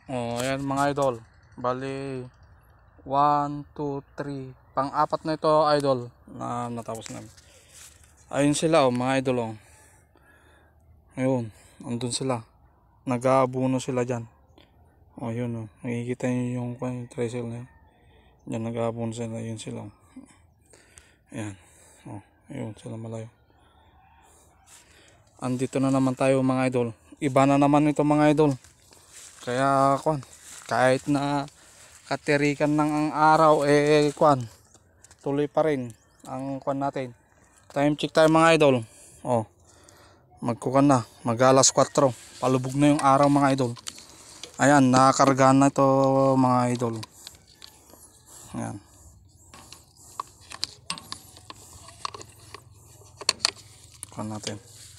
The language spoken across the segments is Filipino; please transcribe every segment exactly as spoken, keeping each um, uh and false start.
Oh, ayan mga idol. Bali, one, two, three. Pang-apat na ito, idol, na natapos namin. Ayun sila, oh, mga idol, oh. Ayun, andun sila. Nag-aabuno sila dyan. Oh, yun, oh. Nakikita nyo yung, yung tricycle na yun. Dyan, nag-aabuno sila. Ayun sila, oh. Ayan. Oh, ayun sila malayo. Andito na naman tayo, mga idol. Iba na naman ito, mga idol. Kaya, kwan, kahit na katirikan ng ang araw, eh, kwan, tuloy pa rin ang kwan natin. Time check tayo, mga idol. Oh, magkukan na, mag alas kwatro. Palubog na yung araw, mga idol. Ayan, nakakargahan na ito, mga idol. Ayan. Kwan natin.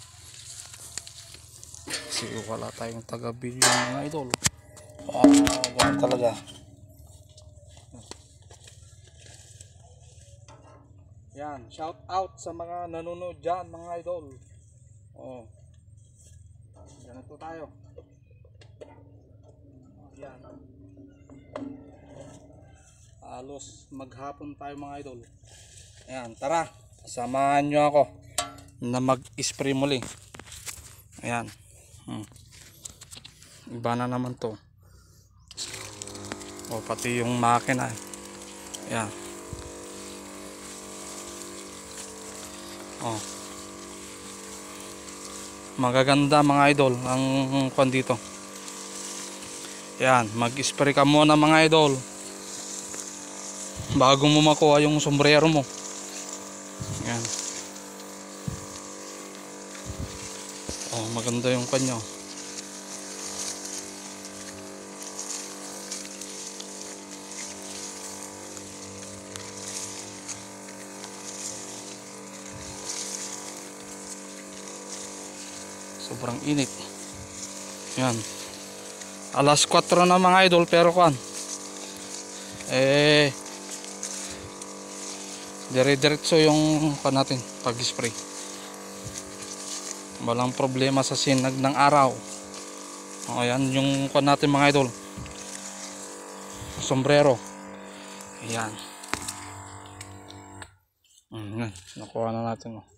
Kasi wala tayong taga-video, mga idol. Ah, ganun talaga. Yan, shout out sa mga nanonood dyan, mga idol. Oh, ganito tayo. Yan, halos maghapon tayo, mga idol. Ayan, tara, samahan nyo ako na mag-spray muli. Ayan. Hmm. Iba na naman to. O, pati yung makina. Ayan. Oh. Magaganda, mga idol, ang kwan dito. Ayan, mag-spray ka muna, mga idol, bago mo makuha yung sombrero mo. Ayan. Oh, maganda yung kanyo. Sobrang init. Yan. Alas kwatro na, mga idol, pero kan eh dire-diretso yung kan natin pag-spray. Walang problema sa sinag ng araw. O, ayan yung kan natin, mga idol. Sombrero. Ayan. Ayan. Nakuha na natin. Oh.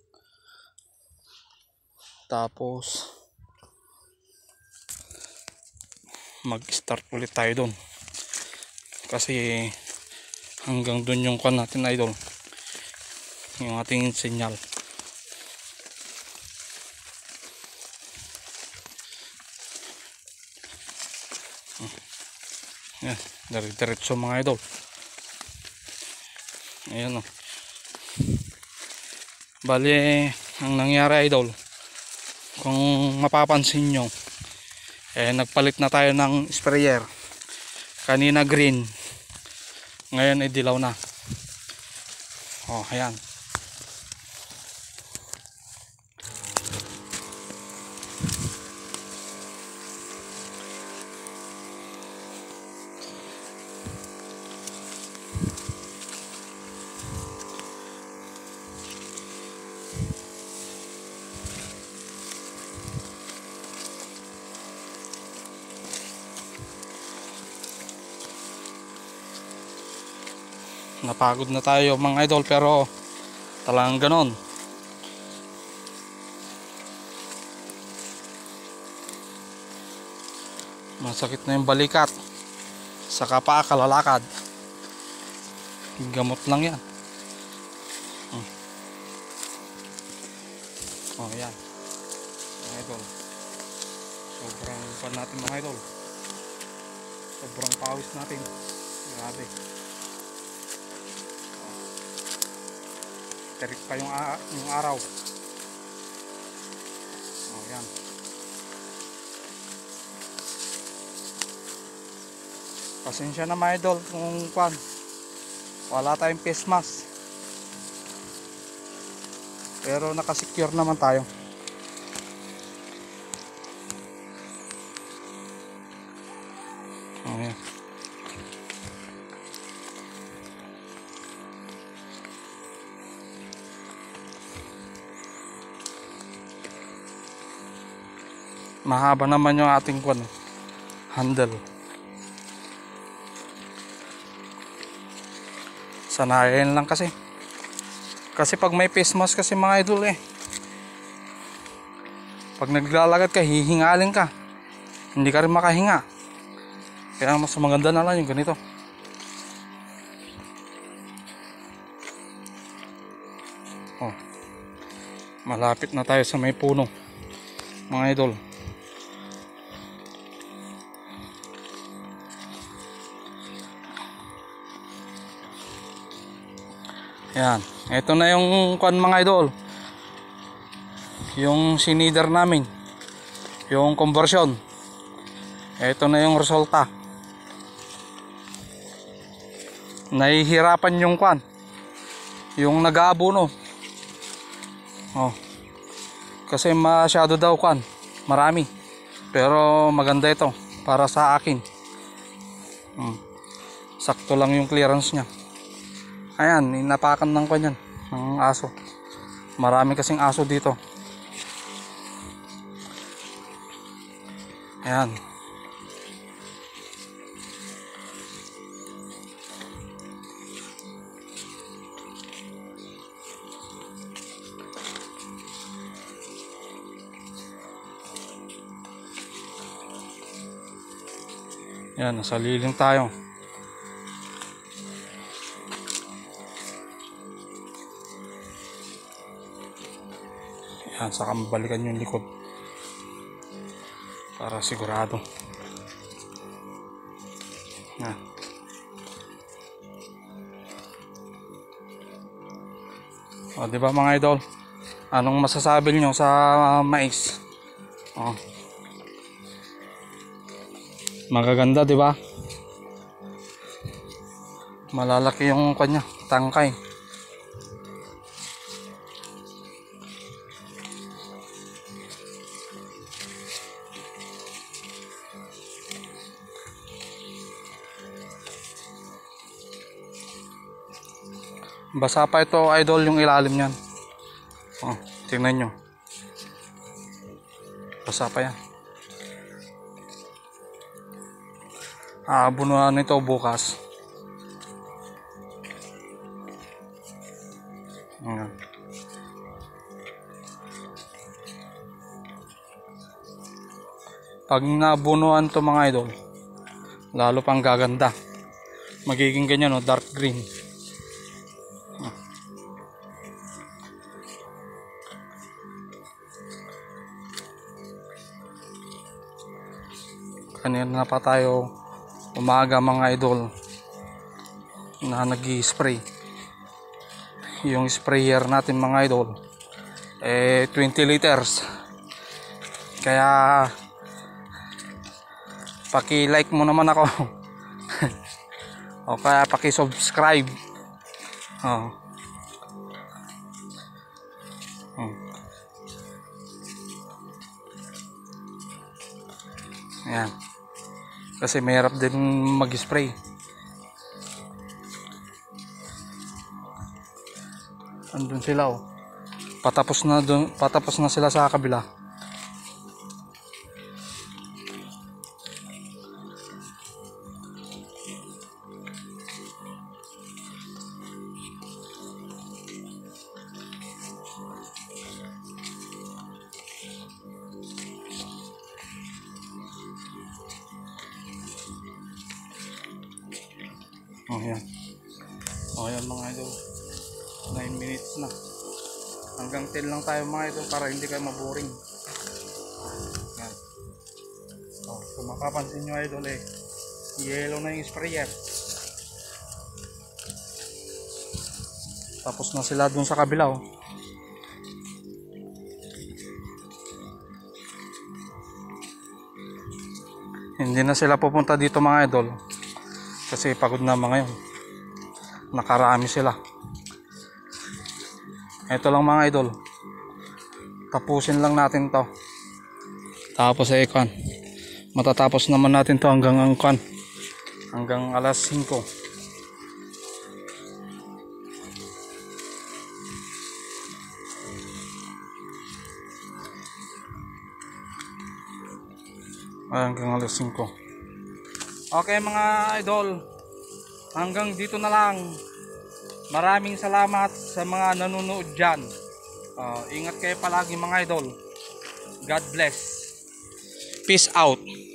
Tapos mag-start ulit tayo doon. Kasi hanggang doon yung kan natin, idol. Yung ating sinyal. Yan, dire-diretso, mga idol. Ayan, o. Bali, ang nangyari, idol, kung mapapansin nyo, eh nagpalit na tayo ng sprayer. Kanina green, ngayon ay dilaw na. Oh, ayan. Napagod na tayo, mga idol, pero talagang ganon. Masakit na yung balikat, saka paa, kalalakad. Gamot lang yan. Hmm. Oh, yan, mga idol. Sobrang pan natin, mga idol. Sobrang pawis natin. Grabe. Terik pa yung, uh, yung araw. Oh, yan. Pasensya na, mga idol, kung kwan wala tayong face mask, pero nakasecure naman tayo. Oh, yan. Mahaba naman yung ating kwan, handle. Sanayin lang kasi. Kasi pag may face mask kasi mga idol eh, pag naglalakad ka, hihingalin ka, hindi ka rin makahinga. Kaya mas maganda na lang yung ganito. Oh, malapit na tayo sa may puno mga idol. Yan, ito na yung kuan mga idol, yung sinider namin, yung conversion. Ito na yung resulta. Nahihirapan yung kuan, yung nag-aabono. Oh, kasi masyado daw kuan, marami. Pero maganda ito para sa akin. Hmm. Sakto lang yung clearance nya. Ayan, inapakan ng kanyan ng aso. Marami kasing aso dito. Ayan. Ayan, nasa liling tayo. Yan, saka mabalikan yung likod para sigurado. Yan. O, diba mga idol, anong masasabi nyo sa uh, mais? O, magaganda, diba? Malalaki yung kanya tangkay. Basa pa ito idol, yung ilalim niyan. Oh, tingnan nyo. Basa pa yan. Aabunuhan nito bukas. Ayan. Pag nabunuhan to mga idol, lalo pang gaganda. Magiging ganyan, no, dark green. Kanina na pa tayo umaga mga idol na nag-i-spray. Yung sprayer natin mga idol eh twenty liters. Kaya paki-like mo naman ako. O kaya paki-subscribe. Oh. Hmm. Ayan. Kasi mahirap din mag-spray. Andun sila oh. Patapos na dun, patapos na sila sa kabila. Oh yan. Oh yan mga idol. nine minutes na. Hanggang ten lang tayo mga idol para hindi kayo maboring. Yan. Oh, kung mapapansin nyo idol eh, yellow na yung sprayer. Tapos na sila dun sa kabila oh. Hindi na sila pupunta dito mga idol. Kasi pagod na mga yun. Nakarami sila. Ito lang mga idol. Tapusin lang natin to. Tapos ay kan. Matatapos naman natin to hanggang ang kan. Hanggang alas singko. Hanggang alas singko. Okay mga idol, hanggang dito na lang. Maraming salamat sa mga nanonood dyan. Uh, ingat kayo palagi mga idol. God bless. Peace out.